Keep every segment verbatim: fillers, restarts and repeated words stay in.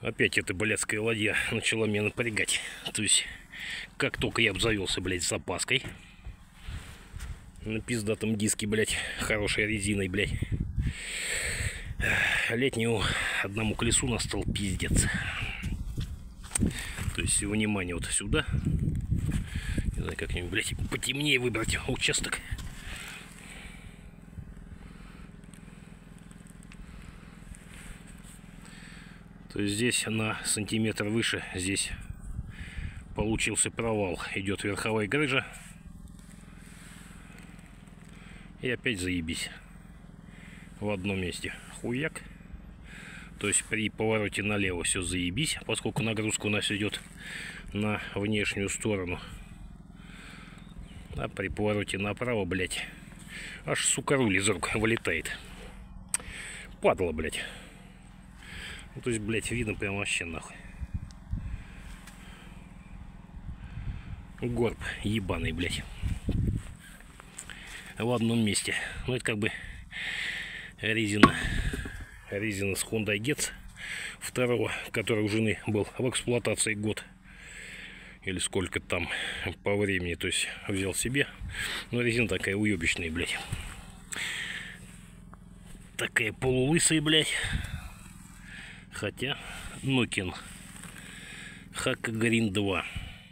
Опять эта блядская ладья начала меня напрягать. То есть, как только я обзавелся, блядь, с запаской на пиздатом диске, блядь, хорошей резиной, блядь, летнему одному колесу настал пиздец. То есть, внимание вот сюда. Не знаю, как-нибудь, блядь, потемнее выбрать участок. То есть здесь на сантиметр выше, здесь получился провал. Идет верховая грыжа. И опять заебись. В одном месте хуяк. То есть при повороте налево все заебись, поскольку нагрузка у нас идет на внешнюю сторону. А при повороте направо, блядь, аж, сука, руль из рук вылетает. Падла, блядь. Ну, то есть, блядь, видно прям вообще нахуй. Горб ебаный, блядь. В одном месте. Ну, это как бы резина. Резина с Hyundai Getz второго, который у жены был в эксплуатации год. Или сколько там по времени. То есть, взял себе. Но резина такая уебищная, блядь. Такая полулысая, блядь. Хотя Nokian Hakka Green два.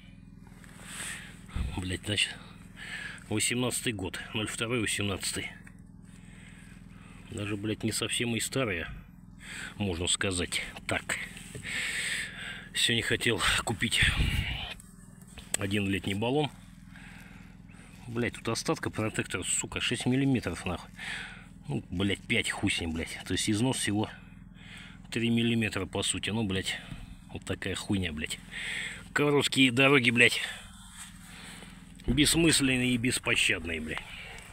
Блять, значит, восемнадцатый год, ноль два восемнадцатый. Даже, блять, не совсем и старая, можно сказать. Так. Сегодня хотел купить один летний баллон. Блять, тут остатка протектора, сука, шесть миллиметров, нахуй. Ну, блять, пять хуй с ним, блять. То есть износ всего три миллиметра, по сути. Ну, блядь, вот такая хуйня, блядь. Короткие дороги, блядь, бессмысленные и беспощадные, блядь.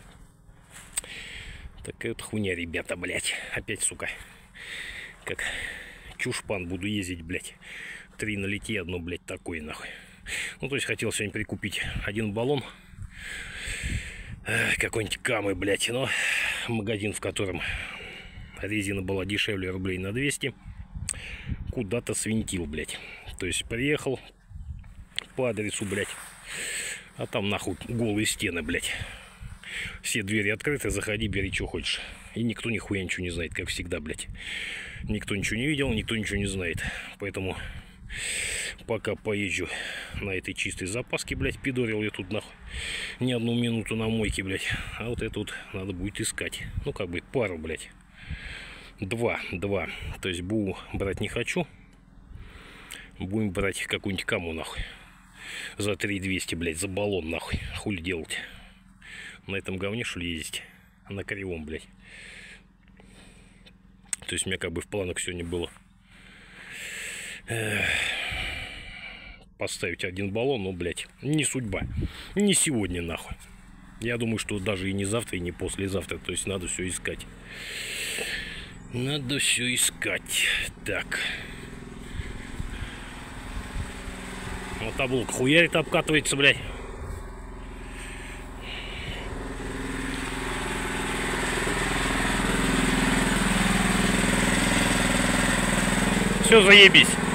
Такая вот хуйня, ребята, блядь. Опять, сука, как чушпан буду ездить, блядь. Три на лите, одно, блядь, такой, нахуй. Ну, то есть хотел сегодня прикупить один баллон. Какой-нибудь Камы, блядь. Но магазин, в котором резина была дешевле рублей на двести, куда-то свинтил, блядь. То есть приехал по адресу, блядь, а там нахуй голые стены, блядь. Все двери открыты, заходи, бери, что хочешь. И никто нихуя ничего не знает, как всегда, блядь. Никто ничего не видел, никто ничего не знает. Поэтому пока поезжу на этой чистой запаске, блядь, пидорил я тут нахуй не одну минуту на мойке, блядь. А вот это вот надо будет искать. Ну, как бы пару, блядь. Два, два. То есть БУ брать не хочу. Будем брать какую-нибудь Каму, нахуй. За три двести, блядь, за баллон, нахуй. Хуй делать. На этом говне, что ли, ездить? На кривом, блядь. То есть у меня как бы в планах сегодня было поставить один баллон, но, блядь, не судьба. Не сегодня, нахуй. Я думаю, что даже и не завтра, и не послезавтра. То есть надо все искать. Надо все искать. Так. Вот облук хуярит, обкатывается, блядь. Все, заебись.